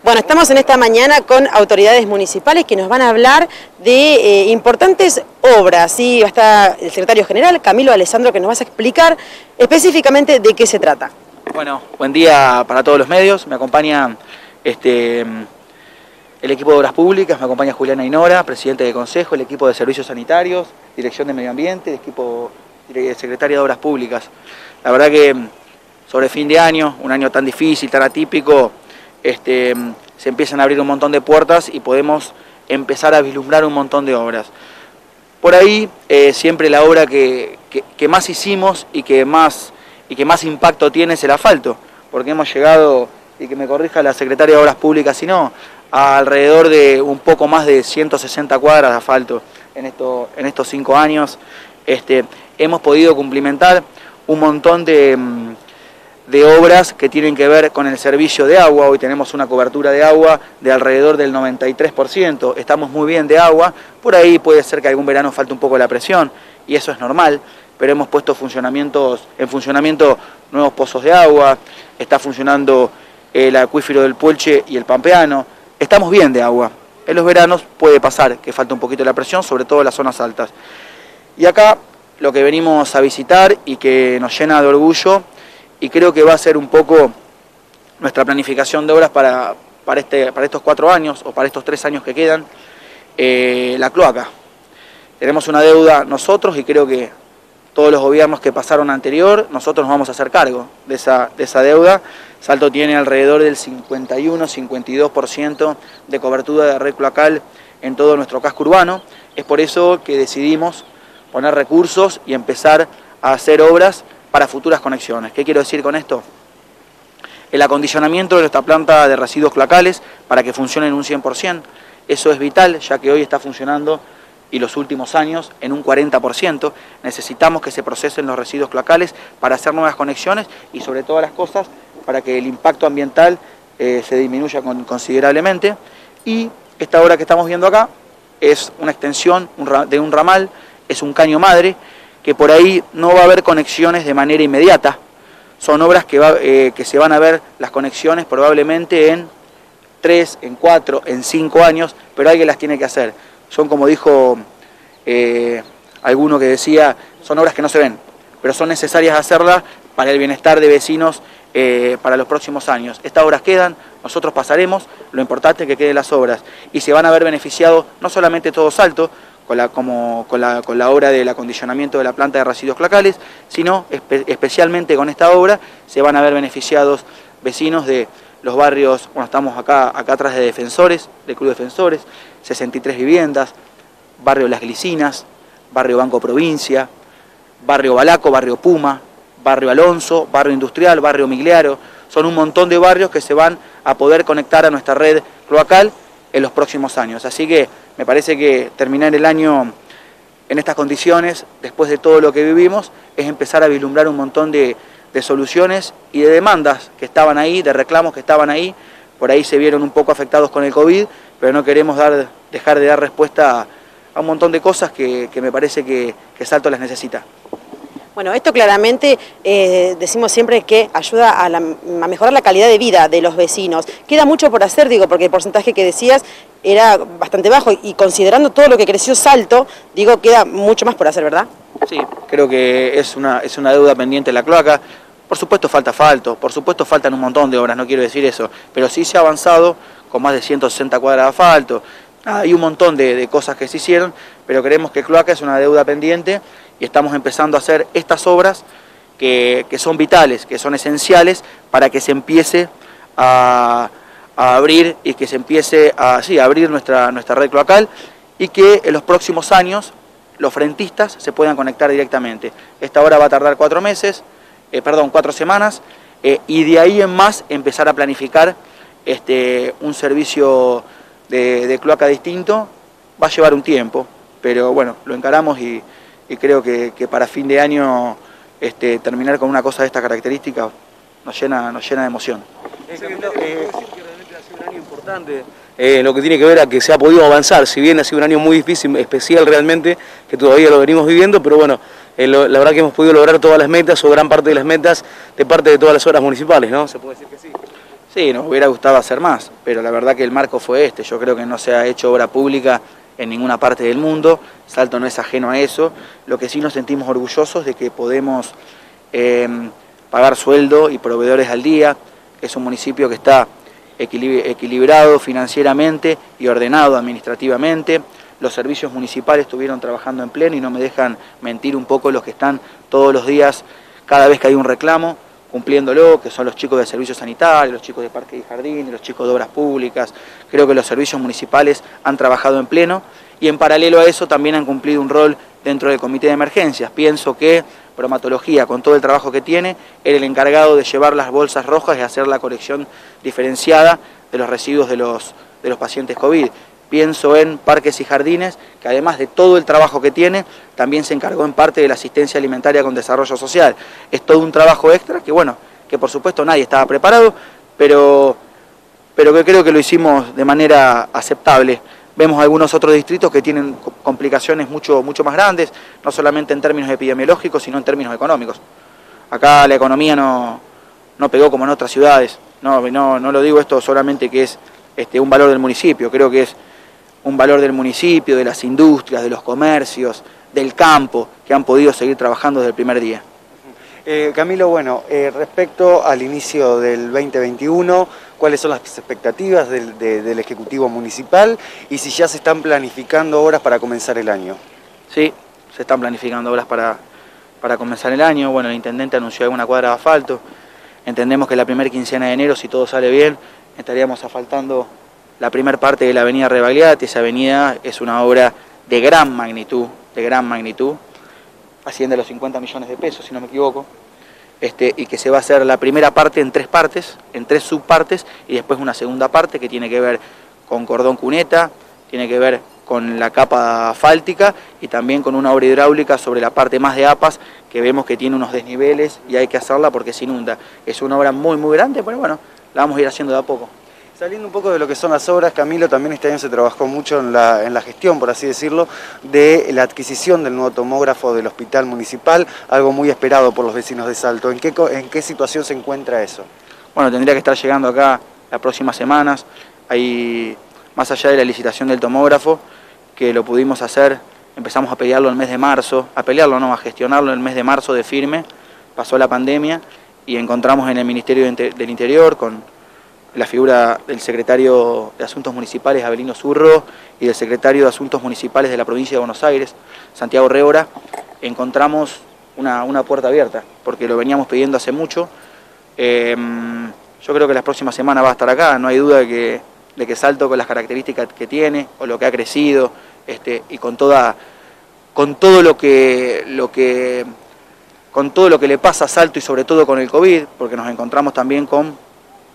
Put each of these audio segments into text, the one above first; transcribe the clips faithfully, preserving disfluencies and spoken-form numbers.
Bueno, estamos en esta mañana con autoridades municipales que nos van a hablar de eh, importantes obras. ¿Sí? Está el secretario general, Camilo Alessandro, que nos vas a explicar específicamente de qué se trata. Bueno, buen día para todos los medios. Me acompaña este, el equipo de Obras Públicas, me acompaña Juliana Inora, presidente del Consejo, el equipo de Servicios Sanitarios, Dirección de Medio Ambiente, el equipo de Secretaría de Obras Públicas. La verdad que sobre fin de año, un año tan difícil, tan atípico, Este, se empiezan a abrir un montón de puertas y podemos empezar a vislumbrar un montón de obras. Por ahí eh, siempre la obra que, que, que más hicimos y que más, y que más impacto tiene es el asfalto, porque hemos llegado, y que me corrija la Secretaria de Obras Públicas, si no, a alrededor de un poco más de ciento sesenta cuadras de asfalto en, esto, en estos cinco años. Este, hemos podido cumplimentar un montón de... de obras que tienen que ver con el servicio de agua. Hoy tenemos una cobertura de agua de alrededor del noventa y tres por ciento, estamos muy bien de agua, por ahí puede ser que algún verano falte un poco la presión, y eso es normal, pero hemos puesto funcionamientos, en funcionamiento nuevos pozos de agua, está funcionando el acuífero del Puelche y el Pampeano, estamos bien de agua. En los veranos puede pasar que falte un poquito la presión, sobre todo en las zonas altas. Y acá lo que venimos a visitar y que nos llena de orgullo, y creo que va a ser un poco nuestra planificación de obras para, para, este, para estos cuatro años o para estos tres años que quedan, eh, la cloaca. Tenemos una deuda nosotros y creo que todos los gobiernos que pasaron anterior, nosotros nos vamos a hacer cargo de esa, de esa deuda. Salto tiene alrededor del cincuenta y uno, cincuenta y dos por ciento de cobertura de red cloacal en todo nuestro casco urbano. Es por eso que decidimos poner recursos y empezar a hacer obras para futuras conexiones. ¿Qué quiero decir con esto? El acondicionamiento de nuestra planta de residuos cloacales para que funcione en un cien por ciento. Eso es vital, ya que hoy está funcionando, y los últimos años, en un cuarenta por ciento. Necesitamos que se procesen los residuos cloacales para hacer nuevas conexiones y, sobre todas las cosas, para que el impacto ambiental eh, se disminuya con, considerablemente. Y esta obra que estamos viendo acá es una extensión de un ramal, es un caño madre, que por ahí no va a haber conexiones de manera inmediata. Son obras que, va, eh, que se van a ver las conexiones probablemente en tres, en cuatro, en cinco años, pero alguien las tiene que hacer. Son, como dijo eh, alguno que decía, son obras que no se ven, pero son necesarias hacerlas para el bienestar de vecinos eh, para los próximos años. Estas obras quedan, nosotros pasaremos, lo importante es que queden las obras, y se van a ver beneficiados no solamente todo Salto, Con la, como con la, con la obra del acondicionamiento de la planta de residuos cloacales, sino espe especialmente con esta obra se van a ver beneficiados vecinos de los barrios. Bueno, estamos acá, acá atrás de Defensores, del Club Defensores, sesenta y tres viviendas, barrio Las Glicinas, barrio Banco Provincia, barrio Balaco, barrio Puma, barrio Alonso, barrio Industrial, barrio Migliaro. Son un montón de barrios que se van a poder conectar a nuestra red cloacal en los próximos años. Así que me parece que terminar el año en estas condiciones, después de todo lo que vivimos, es empezar a vislumbrar un montón de, de soluciones y de demandas que estaban ahí, de reclamos que estaban ahí. Por ahí se vieron un poco afectados con el COVID, pero no queremos dar, dejar de dar respuesta a, a un montón de cosas que, que me parece que, que Salto las necesita. Bueno, esto claramente eh, decimos siempre que ayuda a, la, a mejorar la calidad de vida de los vecinos. Queda mucho por hacer, digo, porque el porcentaje que decías era bastante bajo y considerando todo lo que creció Salto, digo, queda mucho más por hacer, ¿verdad? Sí, creo que es una, es una deuda pendiente la cloaca. Por supuesto falta asfalto, por supuesto faltan un montón de obras, no quiero decir eso, pero sí se ha avanzado con más de ciento sesenta cuadras de asfalto. Hay un montón de, de cosas que se hicieron, pero creemos que cloaca es una deuda pendiente y estamos empezando a hacer estas obras que, que son vitales, que son esenciales para que se empiece a, a abrir y que se empiece a, sí, a abrir nuestra, nuestra red cloacal y que en los próximos años los frentistas se puedan conectar directamente. Esta obra va a tardar cuatro meses, eh, perdón, cuatro semanas, eh, y de ahí en más empezar a planificar este, un servicio de, de cloaca distinto. Va a llevar un tiempo, pero bueno, lo encaramos y, y creo que, que para fin de año este, terminar con una cosa de esta característica nos llena, nos llena de emoción. Eh, Camilo, eh, que realmente ha sido un año importante eh, en lo que tiene que ver a que se ha podido avanzar, si bien ha sido un año muy difícil, especial realmente, que todavía lo venimos viviendo, pero bueno, eh, lo, la verdad que hemos podido lograr todas las metas o gran parte de las metas de parte de todas las obras municipales, ¿no? ¿Se puede decir que sí? Sí, nos hubiera gustado hacer más, pero la verdad que el marco fue este. Yo creo que no se ha hecho obra pública en ninguna parte del mundo. Salto no es ajeno a eso. Lo que sí nos sentimos orgullosos de que podemos eh, pagar sueldo y proveedores al día. Es un municipio que está equilibrado financieramente y ordenado administrativamente. Los servicios municipales estuvieron trabajando en pleno y no me dejan mentir un poco los que están todos los días, cada vez que hay un reclamo, cumpliéndolo, que son los chicos de servicios sanitarios, los chicos de parques y jardines, los chicos de obras públicas. Creo que los servicios municipales han trabajado en pleno y en paralelo a eso también han cumplido un rol dentro del comité de emergencias. Pienso que bromatología, con todo el trabajo que tiene, era el encargado de llevar las bolsas rojas y hacer la colección diferenciada de los residuos de los, de los pacientes COVID. Pienso en parques y jardines, que además de todo el trabajo que tiene, también se encargó en parte de la asistencia alimentaria con desarrollo social. Es todo un trabajo extra que, bueno, que por supuesto nadie estaba preparado, pero, pero que creo que lo hicimos de manera aceptable. Vemos algunos otros distritos que tienen complicaciones mucho, mucho más grandes, no solamente en términos epidemiológicos, sino en términos económicos. Acá la economía no, no pegó como en otras ciudades. No, no, no lo digo esto solamente que es este, un valor del municipio, creo que es un valor del municipio, de las industrias, de los comercios, del campo, que han podido seguir trabajando desde el primer día. Eh, Camilo, bueno, eh, respecto al inicio del veinte veintiuno, ¿cuáles son las expectativas del, de, del Ejecutivo Municipal y si ya se están planificando obras para comenzar el año? Sí, se están planificando obras para, para comenzar el año. Bueno, el intendente anunció alguna cuadra de asfalto. Entendemos que la primera quincena de enero, si todo sale bien, estaríamos asfaltando la primera parte de la avenida Rebagliati. Esa avenida es una obra de gran magnitud, de gran magnitud, asciende a los cincuenta millones de pesos, si no me equivoco, este, y que se va a hacer la primera parte en tres partes, en tres subpartes, y después una segunda parte que tiene que ver con cordón cuneta, tiene que ver con la capa asfáltica y también con una obra hidráulica sobre la parte más de APAS, que vemos que tiene unos desniveles y hay que hacerla porque se inunda. Es una obra muy, muy grande, pero bueno, la vamos a ir haciendo de a poco. Saliendo un poco de lo que son las obras, Camilo, también este año se trabajó mucho en la, en la gestión, por así decirlo, de la adquisición del nuevo tomógrafo del Hospital Municipal, algo muy esperado por los vecinos de Salto. ¿En qué, en qué situación se encuentra eso? Bueno, tendría que estar llegando acá las próximas semanas. Hay, más allá de la licitación del tomógrafo, que lo pudimos hacer, empezamos a pelearlo el mes de marzo, a pelearlo no, a gestionarlo el mes de marzo de firme, pasó la pandemia y encontramos en el Ministerio del Interior con la figura del secretario de Asuntos Municipales, Abelino Zurro, y del secretario de Asuntos Municipales de la provincia de Buenos Aires, Santiago Révora, encontramos una, una puerta abierta, porque lo veníamos pidiendo hace mucho. Eh, yo creo que las próximas semanas va a estar acá, no hay duda de que, de que Salto, con las características que tiene, o lo que ha crecido, este, y con, toda, con todo lo que, lo que, con todo lo que le pasa a Salto y sobre todo con el COVID, porque nos encontramos también con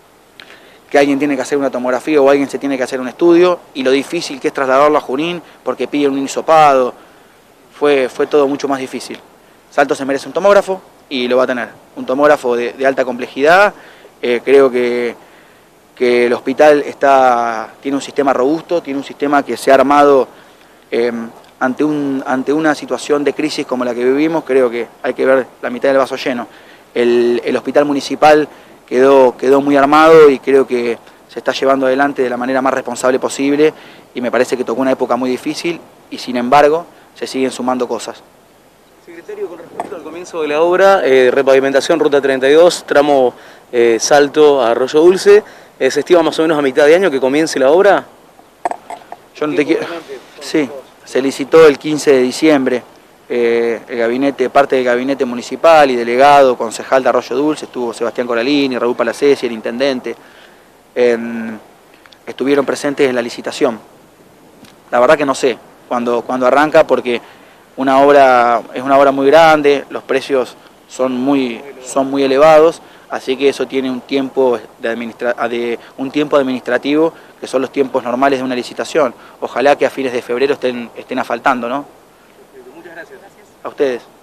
que alguien tiene que hacer una tomografía o alguien se tiene que hacer un estudio, y lo difícil que es trasladarlo a Junín porque pide un hisopado, fue, fue todo mucho más difícil. Salto se merece un tomógrafo y lo va a tener, un tomógrafo de, de alta complejidad. Eh, creo que, que el hospital está, tiene un sistema robusto, tiene un sistema que se ha armado eh, ante, un, ante una situación de crisis como la que vivimos. Creo que hay que ver la mitad del vaso lleno. El, el hospital municipal Quedó, quedó muy armado y creo que se está llevando adelante de la manera más responsable posible, y me parece que tocó una época muy difícil y sin embargo se siguen sumando cosas. Secretario, con respecto al comienzo de la obra, eh, repavimentación Ruta treinta y dos, tramo eh, Salto a Arroyo Dulce, eh, ¿se estima más o menos a mitad de año que comience la obra? Yo no te quiero... Sí, se licitó el quince de diciembre. Eh, el gabinete, parte del gabinete municipal y delegado, concejal de Arroyo Dulce, estuvo Sebastián Coralini, Raúl Palacesi, el intendente, eh, estuvieron presentes en la licitación. La verdad que no sé cuándo cuando arranca, porque una obra es una obra muy grande, los precios son muy, son muy elevados, así que eso tiene un tiempo, de administra de, un tiempo administrativo, que son los tiempos normales de una licitación. Ojalá que a fines de febrero estén, estén asfaltando, ¿no? Muchas gracias. A ustedes.